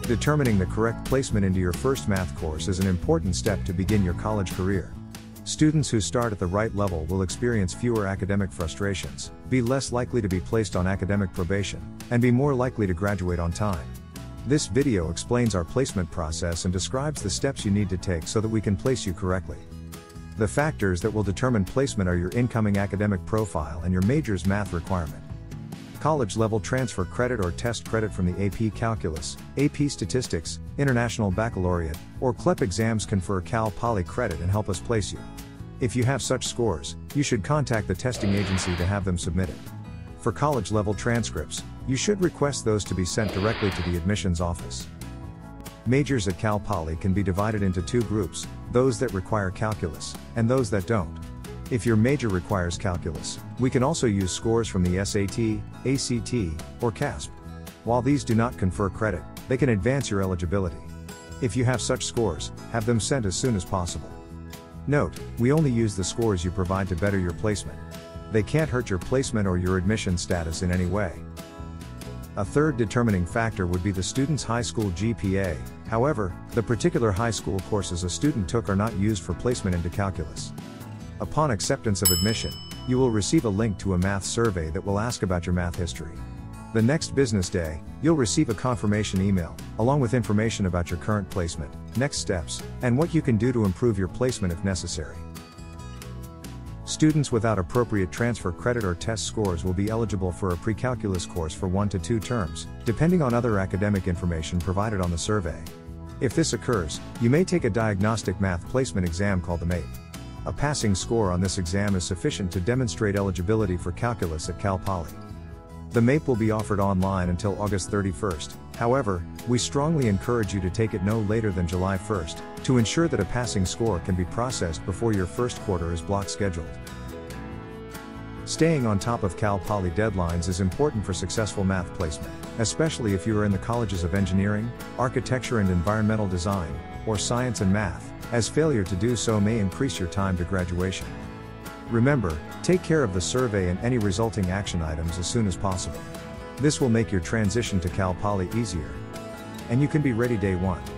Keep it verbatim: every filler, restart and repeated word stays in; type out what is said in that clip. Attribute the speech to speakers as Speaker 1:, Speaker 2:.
Speaker 1: Determining the correct placement into your first math course is an important step to begin your college career. Students who start at the right level will experience fewer academic frustrations, be less likely to be placed on academic probation, and be more likely to graduate on time. This video explains our placement process and describes the steps you need to take so that we can place you correctly. The factors that will determine placement are your incoming academic profile and your major's math requirement. College-level transfer credit or test credit from the A P Calculus, A P Statistics, International Baccalaureate, or C L E P exams confer Cal Poly credit and help us place you. If you have such scores, you should contact the testing agency to have them submitted. For college-level transcripts, you should request those to be sent directly to the admissions office. Majors at Cal Poly can be divided into two groups, those that require calculus, and those that don't. If your major requires calculus, we can also use scores from the S A T, A C T, or C A S P. While these do not confer credit, they can advance your eligibility. If you have such scores, have them sent as soon as possible. Note, we only use the scores you provide to better your placement. They can't hurt your placement or your admission status in any way. A third determining factor would be the student's high school G P A. However, the particular high school courses a student took are not used for placement into calculus. Upon acceptance of admission, you will receive a link to a math survey that will ask about your math history. The next business day, you'll receive a confirmation email, along with information about your current placement, next steps, and what you can do to improve your placement if necessary. Students without appropriate transfer credit or test scores will be eligible for a pre-calculus course for one to two terms, depending on other academic information provided on the survey. If this occurs, you may take a diagnostic math placement exam called the MAPE. A passing score on this exam is sufficient to demonstrate eligibility for calculus at Cal Poly. The MAPE will be offered online until August thirty-first, however, we strongly encourage you to take it no later than July first, to ensure that a passing score can be processed before your first quarter is block scheduled. Staying on top of Cal Poly deadlines is important for successful math placement, especially if you are in the colleges of engineering, architecture and environmental design, or science and math, as failure to do so may increase your time to graduation. Remember, take care of the survey and any resulting action items as soon as possible. This will make your transition to Cal Poly easier. And you can be ready day one.